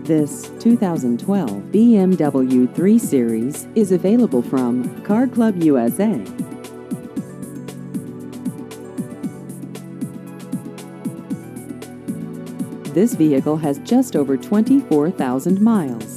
This 2012 BMW 3 Series is available from Car Club USA. This vehicle has just over 24,000 miles.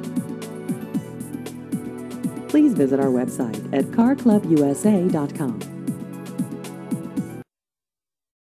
Please visit our website at carclubusa.com.